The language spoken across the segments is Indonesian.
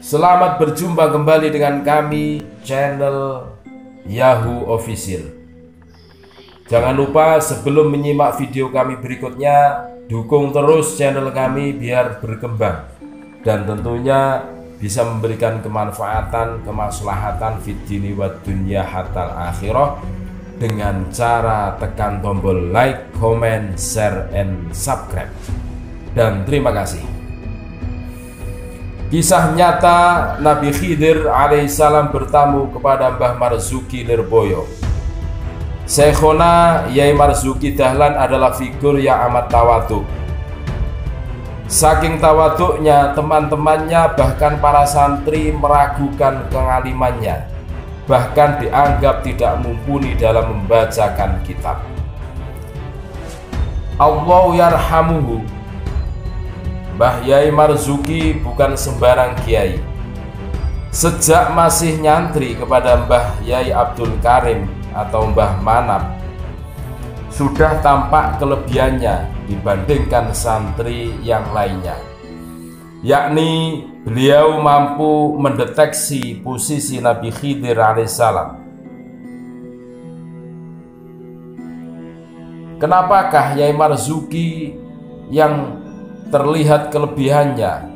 Selamat berjumpa kembali dengan kami, channel Yahoo Official. Jangan lupa sebelum menyimak video kami berikutnya, dukung terus channel kami biar berkembang dan tentunya bisa memberikan kemanfaatan, kemaslahatan fid dini wad dunya hatal akhirah dengan cara tekan tombol like, comment, share, and subscribe. Dan terima kasih. Kisah nyata Nabi Khidir alaihissalam bertamu kepada Mbah Marzuki Lirboyo. Syekhona Yai Marzuki Dahlan adalah figur yang amat tawaduk. Saking tawaduknya, teman-temannya bahkan para santri meragukan pengalimannya, bahkan dianggap tidak mumpuni dalam membacakan kitab. Allahu yarhamuhu. Mbah Yai Marzuki bukan sembarang kiai. Sejak masih nyantri kepada Mbah Yai Abdul Karim atau Mbah Manap, sudah tampak kelebihannya dibandingkan santri yang lainnya, yakni beliau mampu mendeteksi posisi Nabi Khidir alaihissalam. Kenapakah Yai Marzuki yang terlihat kelebihannya?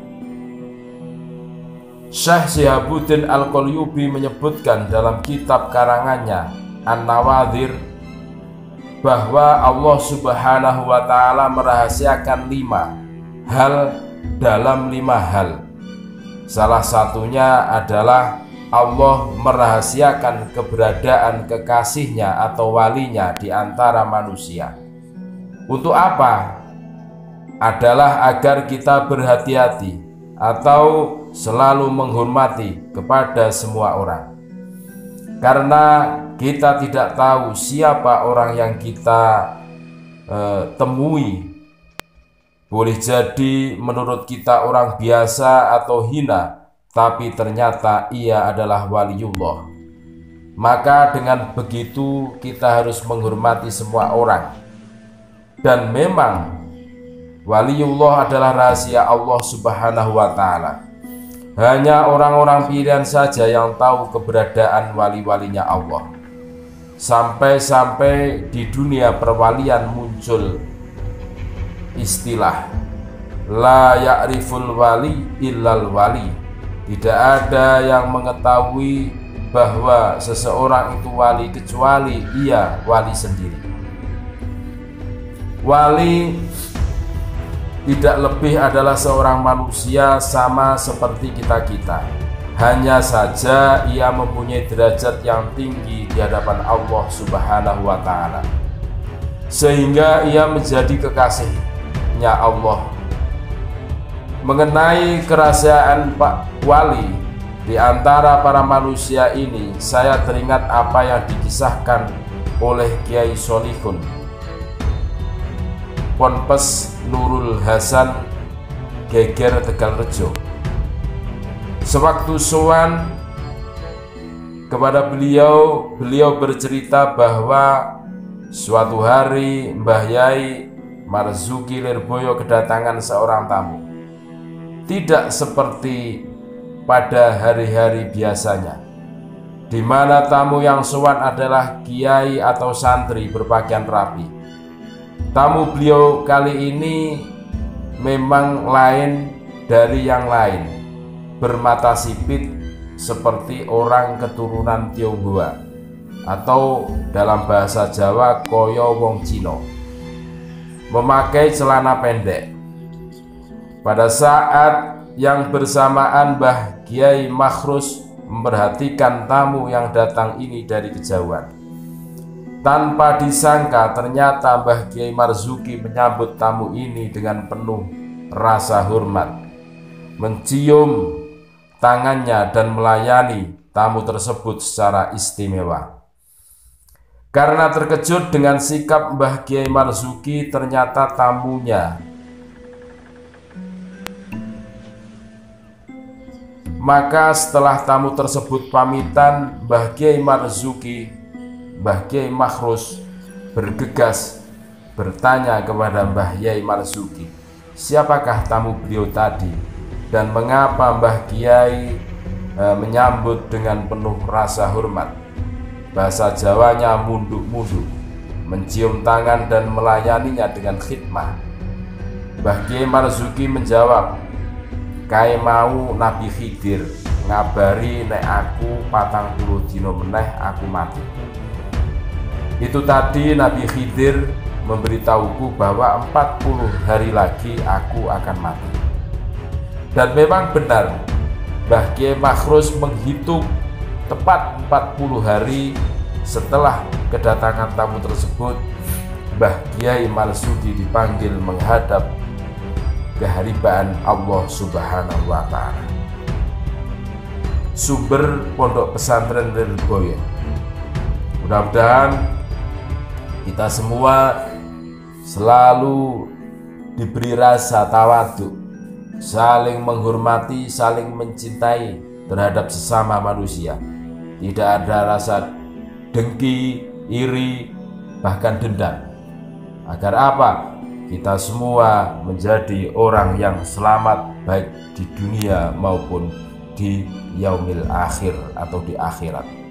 Syekh Syihabuddin Al-Qalyubi menyebutkan dalam kitab karangannya An-Nawadhir bahwa Allah Subhanahu wa Ta'ala merahasiakan 5 hal dalam 5 hal. Salah satunya adalah Allah merahasiakan keberadaan kekasihnya atau walinya di antara manusia. Untuk apa? Adalah agar kita berhati-hati atau selalu menghormati kepada semua orang, karena kita tidak tahu siapa orang yang kita temui. Boleh jadi menurut kita orang biasa atau hina, tapi ternyata ia adalah waliullah. Maka dengan begitu kita harus menghormati semua orang. Dan memang waliullah adalah rahasia Allah Subhanahu wa Ta'ala. Hanya orang-orang pilihan saja yang tahu keberadaan wali-walinya Allah. Sampai-sampai di dunia perwalian muncul istilah la ya'riful wali illal wali. Tidak ada yang mengetahui bahwa seseorang itu wali kecuali ia wali sendiri. Wali tidak lebih adalah seorang manusia sama seperti kita-kita. Hanya saja ia mempunyai derajat yang tinggi di hadapan Allah Subhanahu wa Ta'ala, sehingga ia menjadi kekasihnya Allah. Mengenai kerahasiaan Pak Wali di antara para manusia ini, saya teringat apa yang dikisahkan oleh Kiai Solihun Ponpes Nurul Hasan Geger Tegalrejo. Sewaktu sowan kepada beliau bercerita bahwa suatu hari Mbah Yai Marzuki Lirboyo kedatangan seorang tamu. Tidak seperti pada hari-hari biasanya, di mana tamu yang sowan adalah kiai atau santri berpakaian rapi. Tamu beliau kali ini memang lain dari yang lain, bermata sipit seperti orang keturunan Tionghoa, atau dalam bahasa Jawa koyo wong Cino, memakai celana pendek. Pada saat yang bersamaan Mbah Kiai Makhrus memperhatikan tamu yang datang ini dari kejauhan. Tanpa disangka ternyata Mbah Kiai Marzuki menyambut tamu ini dengan penuh rasa hormat, mencium tangannya dan melayani tamu tersebut secara istimewa. Karena terkejut dengan sikap Mbah Kiai Marzuki, ternyata tamunya maka setelah tamu tersebut pamitan, Mbah Kiai Makhrus bergegas bertanya kepada Mbah Yai Marzuki, siapakah tamu beliau tadi dan mengapa Mbah Kiai menyambut dengan penuh rasa hormat. Bahasa Jawanya munduk-munduk, mencium tangan dan melayaninya dengan khidmah. Mbah Kiai Marzuki menjawab, "Kae mau Nabi Khidir ngabari nek aku 40 dina meneh aku mati." Itu tadi Nabi Khidir memberitahuku bahwa 40 hari lagi aku akan mati. Dan memang benar, Mbah Kiai Makhrus menghitung tepat 40 hari setelah kedatangan tamu tersebut, Mbah Kiai Marzuki dipanggil menghadap keharibaan Allah Subhanahu wa Ta'ala. Sumber Pondok Pesantren Lirboyo. Mudah-mudahan kita semua selalu diberi rasa tawadhu, saling menghormati, saling mencintai terhadap sesama manusia. Tidak ada rasa dengki, iri, bahkan dendam. Agar apa? Kita semua menjadi orang yang selamat baik di dunia maupun di yaumil akhir atau di akhirat.